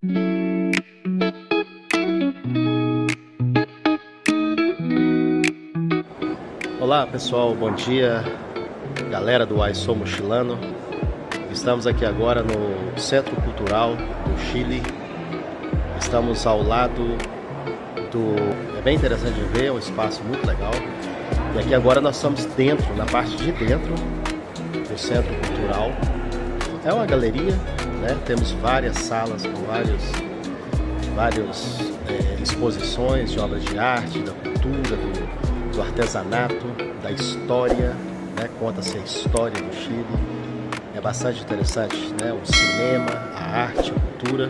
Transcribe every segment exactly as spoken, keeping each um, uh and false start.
Olá pessoal, bom dia, galera do I Sou Mochilando. Estamos aqui agora no Centro Cultural do Chile. Estamos ao lado do... É bem interessante de ver, é um espaço muito legal. E aqui agora nós estamos dentro, na parte de dentro do Centro Cultural. É uma galeria, né? Temos várias salas com vários, vários é, exposições de obras de arte, da cultura, do, do artesanato, da história, né? Conta-se a história do Chile. É bastante interessante, né? O cinema, a arte, a cultura.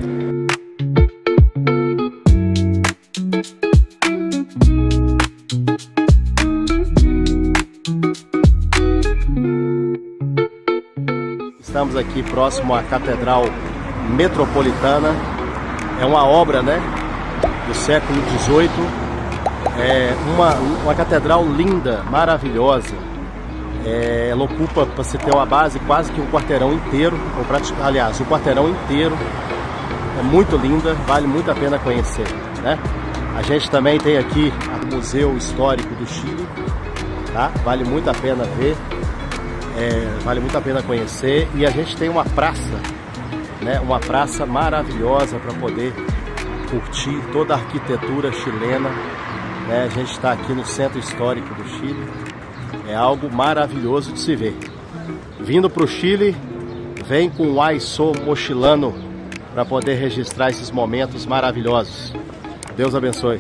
Estamos aqui próximo à Catedral Metropolitana. É uma obra, né, do século dezoito. É uma, uma catedral linda, maravilhosa. É, ela ocupa, para você ter uma base, quase que um quarteirão inteiro. Ou praticamente, aliás, um quarteirão inteiro. É muito linda, vale muito a pena conhecer, né? A gente também tem aqui o Museu Histórico do Chile, tá? Vale muito a pena ver. É, vale muito a pena conhecer. E a gente tem uma praça, né, uma praça maravilhosa para poder curtir toda a arquitetura chilena, né? A gente está aqui no Centro Histórico do Chile. É algo maravilhoso de se ver. Vindo para o Chile, vem com o I Sou Mochilando para poder registrar esses momentos maravilhosos. Deus abençoe.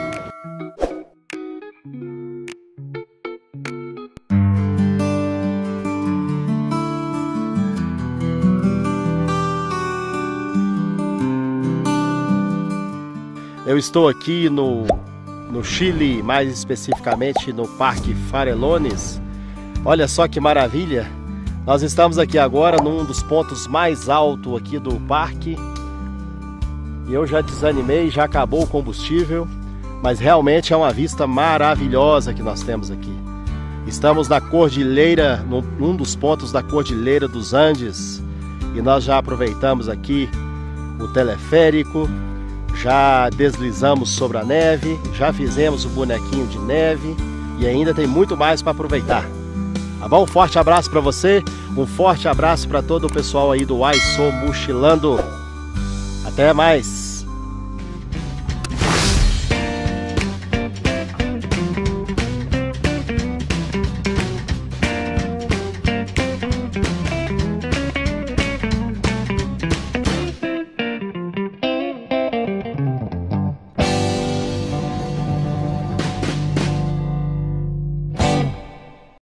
Eu estou aqui no, no Chile, mais especificamente no Parque Farellones. Olha só que maravilha! Nós estamos aqui agora num dos pontos mais altos aqui do parque. E eu já desanimei, já acabou o combustível, mas realmente é uma vista maravilhosa que nós temos aqui. Estamos na Cordilheira, num dos pontos da Cordilheira dos Andes, e nós já aproveitamos aqui o teleférico. Já deslizamos sobre a neve, já fizemos o bonequinho de neve e ainda tem muito mais para aproveitar. Tá bom? Um forte abraço para você, um forte abraço para todo o pessoal aí do I Sou Mochilando. Até mais!